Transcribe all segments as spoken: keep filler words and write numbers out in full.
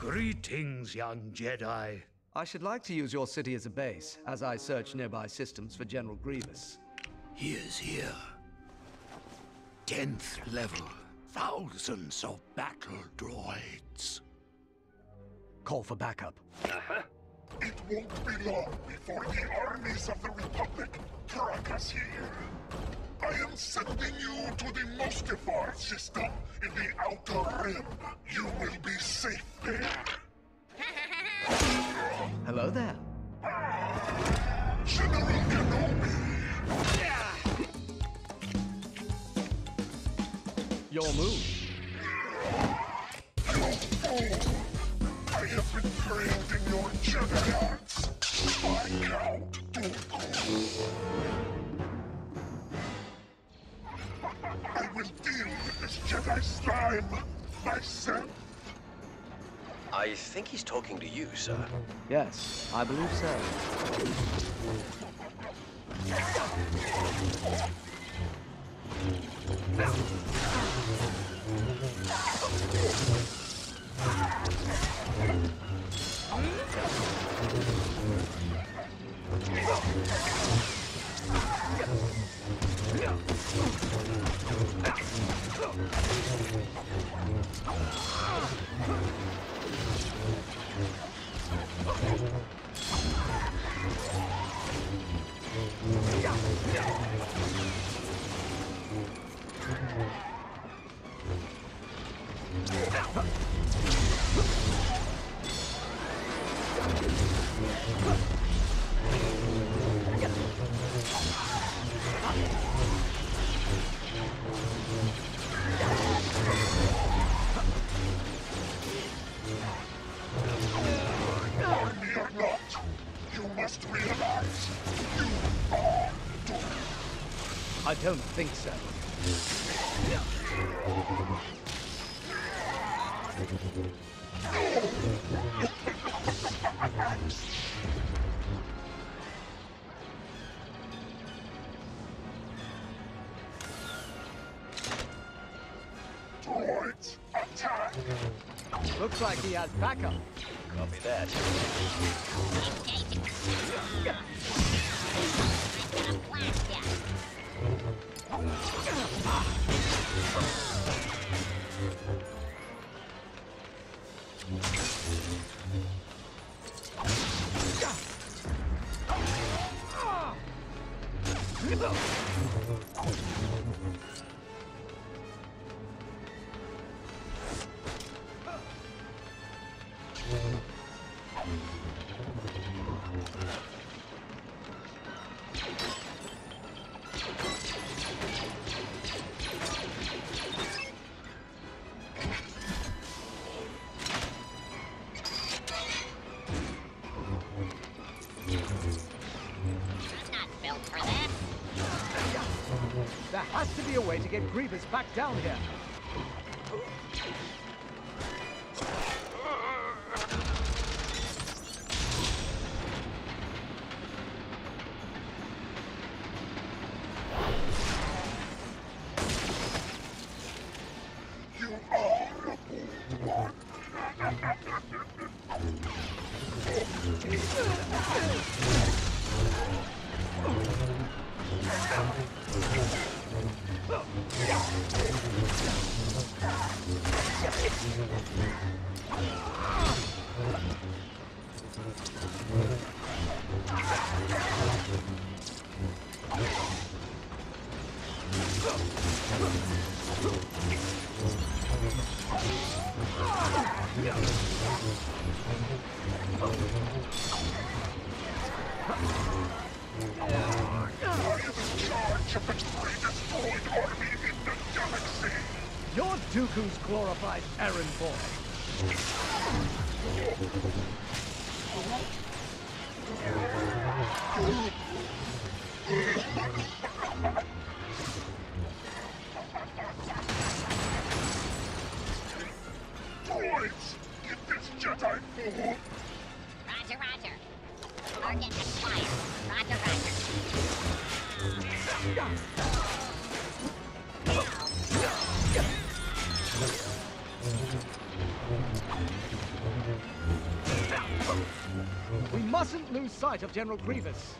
Greetings, young Jedi. I should like to use your city as a base, as I search nearby systems for General Grievous. He is here. Tenth level. Thousands of battle droids. Call for backup. Uh-huh. It won't be long before the armies of the Republic track us here. I am sending you to the Mustafar system in the Outer Rim. You will be safe there. Hello there. General Kenobi! Your move. You fool! I have been trained in your Jedi arts. My Count Dooku. I will deal with this Jedi slime myself. I think he's talking to you, sir. Yes, I believe so. I don't think so. Droids, attack! Looks like he has backup. Copy that. There has to be a way to get Grievous back down here. You are a bold one. You're Dooku's glorified errand boy. Droids, get this Jedi fool! Roger, roger. Target acquired. Roger, roger. mustn't lose sight of General Grievous.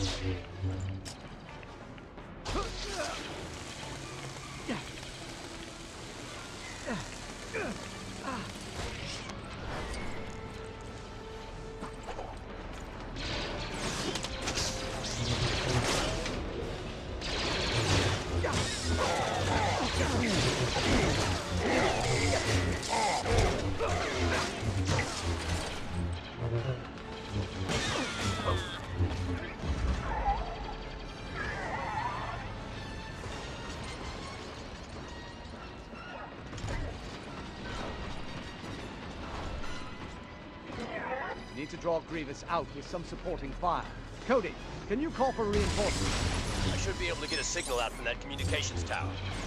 Need to draw Grievous out with some supporting fire. Cody, can you call for reinforcements? I should be able to get a signal out from that communications tower.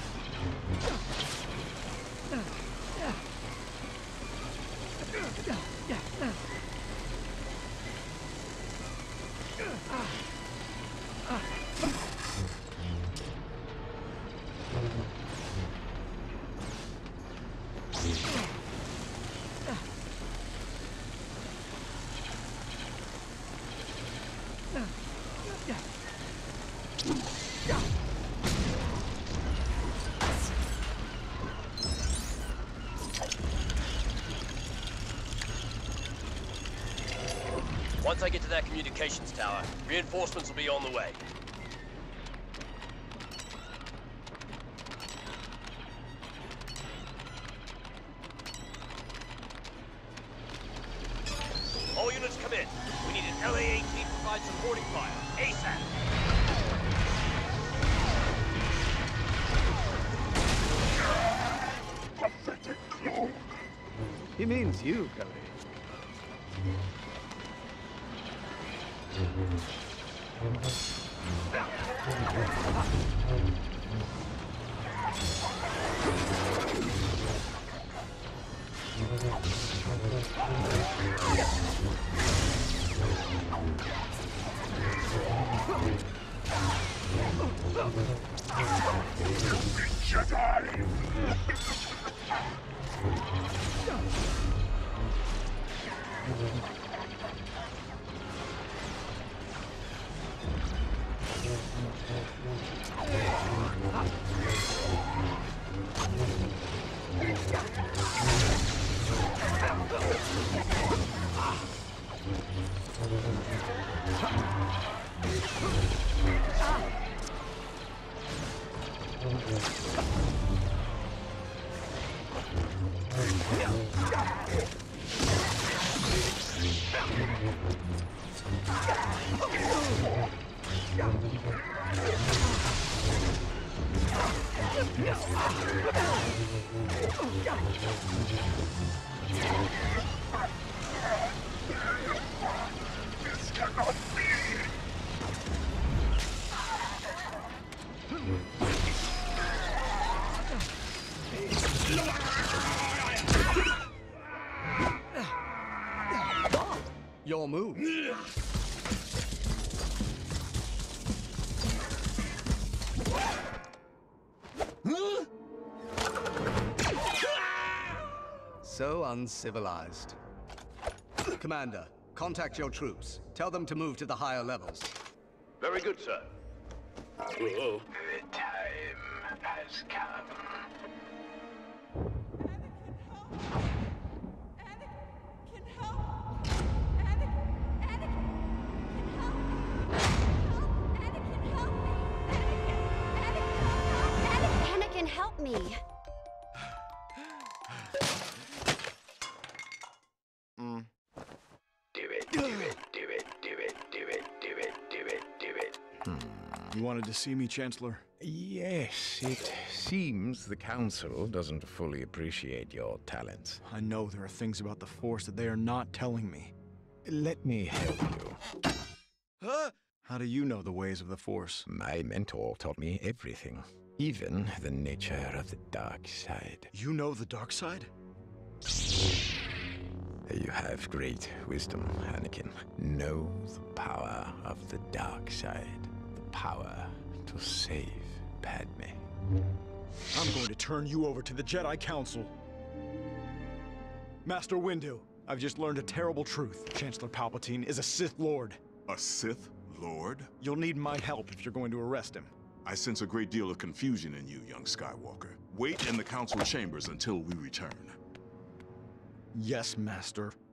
Once I get to that communications tower, reinforcements will be on the way. All units come in. We need an L A eighteen to provide supporting fire. ASAP! Pathetic clone. He means you, Cody. Jedi! This cannot be! Your move. So uncivilized. Commander, contact your troops. Tell them to move to the higher levels. Very good, sir. The time has come. Anakin, help me! Mm. Do it, do it, do it, do it, do it, do it, do it, do it. You wanted to see me, Chancellor? Yes, it seems the Council doesn't fully appreciate your talents. I know there are things about the Force that they are not telling me. Let me help you. Huh? How do you know the ways of the Force? My mentor taught me everything, even the nature of the dark side. You know the dark side? You have great wisdom, Anakin. Know the power of the dark side. The power to save Padme. I'm going to turn you over to the Jedi Council. Master Windu, I've just learned a terrible truth. Chancellor Palpatine is a Sith Lord. A Sith Lord. You'll need my help if you're going to arrest him. I sense a great deal of confusion in you, young Skywalker. Wait in the council chambers until we return. Yes, Master.